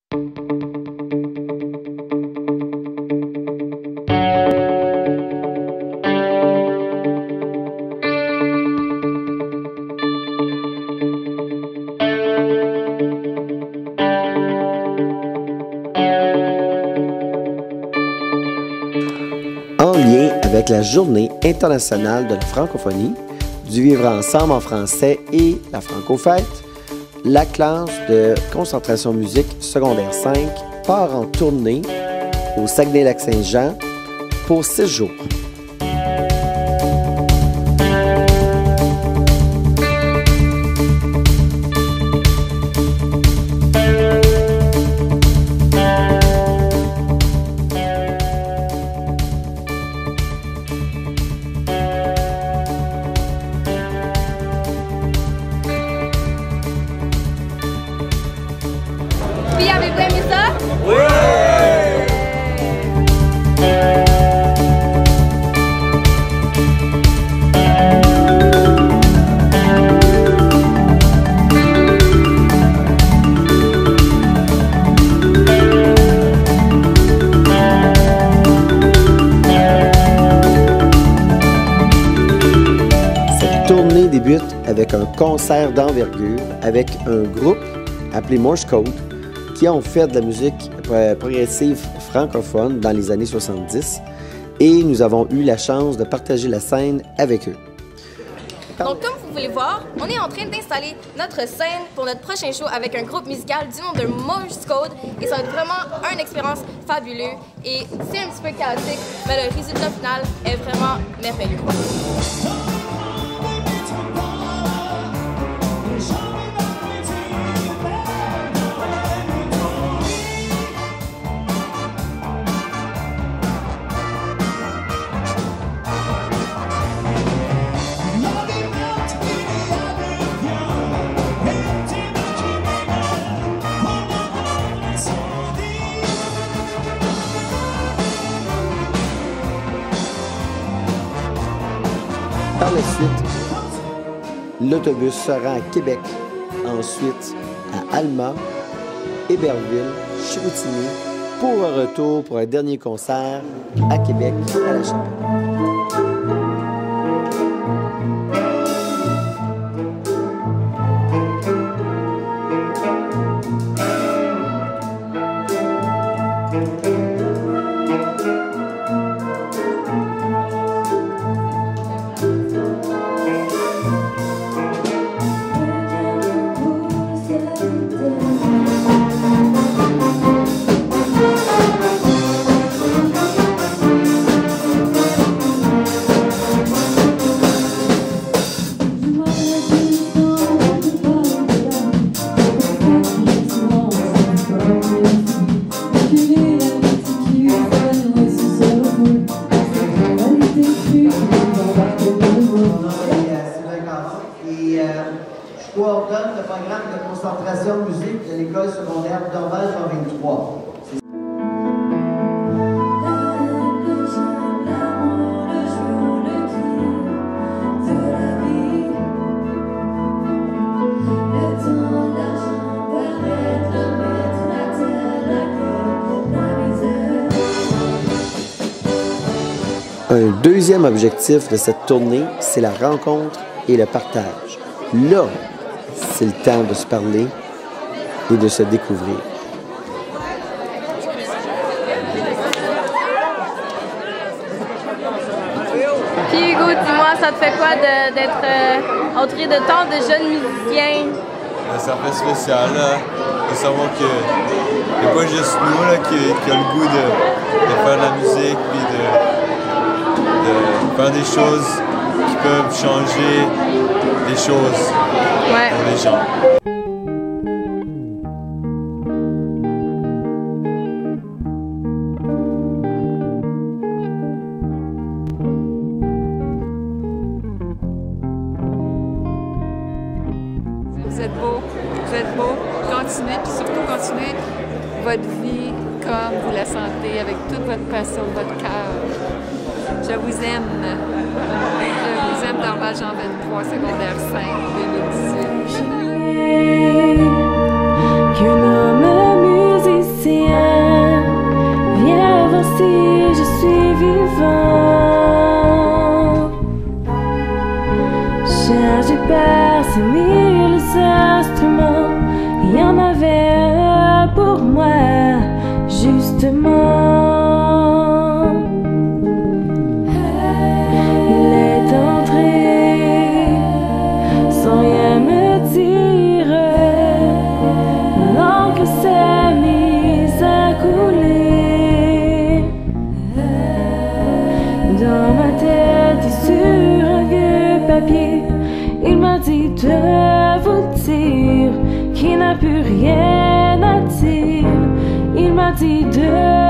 En lien avec la Journée internationale de la francophonie, du vivre ensemble en français et la Franco-fête, la classe de concentration musique secondaire 5 part en tournée au Saguenay-Lac-Saint-Jean pour 6 jours. Puis avez-vous aimé ça? Oui! Cette tournée débute avec un concert d'envergure avec un groupe appelé Morse Code qui ont fait de la musique progressive francophone dans les années 70 et nous avons eu la chance de partager la scène avec eux. Donc comme vous pouvez le voir, on est en train d'installer notre scène pour notre prochain show avec un groupe musical du nom de Morse Code et ça va être vraiment une expérience fabuleuse et c'est un petit peu chaotique, mais le résultat final est vraiment merveilleux. Par la suite, l'autobus se rend à Québec, ensuite à Alma, Héberville, Chicoutimi, pour un retour pour un dernier concert à Québec, à la Chapelle. Je coordonne le programme de concentration musique de l'école secondaire Dorval Jean 23. Un deuxième objectif de cette tournée, c'est la rencontre et le partage. Là, c'est le temps de se parler et de se découvrir. Puis Hugo, dis-moi, ça te fait quoi d'être entouré de tant de jeunes musiciens? Ça fait spécial là, de savoir que il n'y a pas juste nous là, qui a le goût de faire de la musique puis de faire des choses qui peuvent changer des choses pour les gens. Vous êtes beau, continuez, puis surtout continuez votre vie comme vous la sentez, avec toute votre passion, votre cœur. Je vous aime. Je vous aime Dorval Jean 23, secondaire 5, 2018. Qu'un homme musicien si je suis vivant. J'ai percé 1000 instruments, il y en avait un pour moi, justement. Il est entré sans rien me dire, l'encre s'est mise à couler dans ma tête et sur un vieux papier. Il m'a dit de vous dire qu'il n'a plus rien à dire. Il m'a dit de